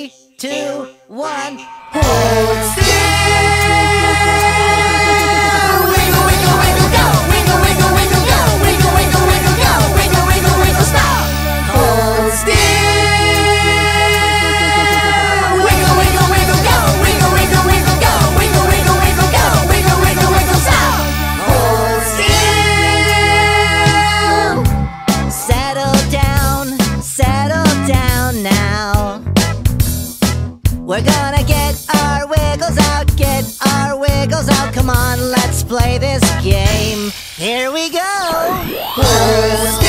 3, 2, 1. Hold still. Wiggle, wiggle, wiggle, go. Wiggle, wiggle, wiggle, go. Wiggle, wiggle, wiggle, go. Wiggle, wiggle, wiggle, stop. Hold still. Wiggle, wiggle, wiggle, go. Wiggle, wiggle, wiggle, go. Wiggle, wiggle, wiggle, go. Wiggle, wiggle, wiggle, stop. Hold still. Settle down now. We're gonna get our wiggles out, get our wiggles out. Come on, let's play this game. Here we go. Hold still.